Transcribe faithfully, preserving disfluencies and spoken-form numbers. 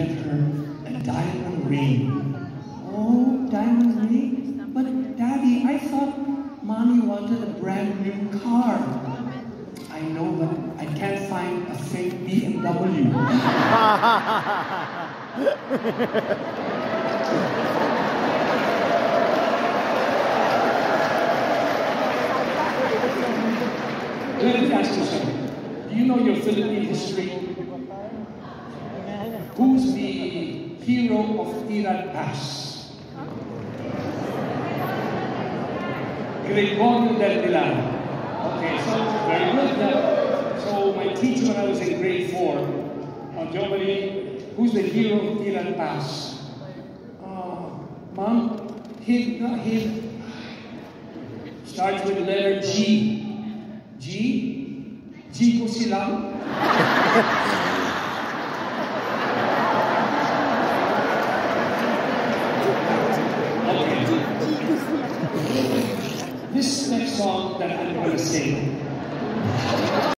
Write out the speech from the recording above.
get her a diamond ring. Oh, diamond ring? But Daddy, I thought Mommy wanted a brand new car. I know, but I can't find a fake B M W. Let me ask you something. Do you know your Philippine history? Who's the hero of Iran Pass? Gregorio del Pilar. Okay, so very good. Now, so my teacher when I was in grade four, uh, Jomari, who's the hero of Iran Pass? Uh, Mom, him, not him. Starts with letter G. G? G ko silang? Okay. This next song that I'm going to sing